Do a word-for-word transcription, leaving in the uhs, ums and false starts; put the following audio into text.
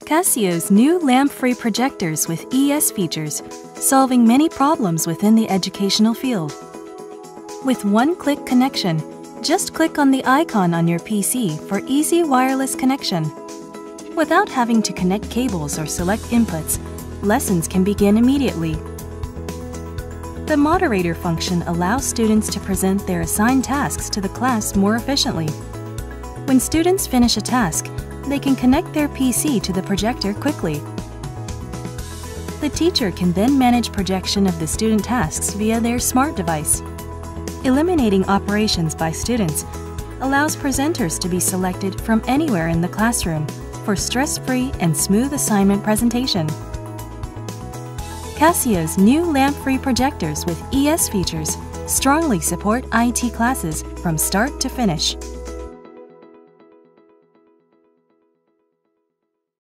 Casio's new lamp-free projectors with E S features, solving many problems within the educational field. With one-click connection, just click on the icon on your P C for easy wireless connection. Without having to connect cables or select inputs, lessons can begin immediately. The moderator function allows students to present their assigned tasks to the class more efficiently. When students finish a task, they can connect their P C to the projector quickly. The teacher can then manage projection of the student tasks via their smart device. Eliminating operations by students allows presenters to be selected from anywhere in the classroom for stress-free and smooth assignment presentation. Casio's new lamp-free projectors with E S features strongly support I T classes from start to finish.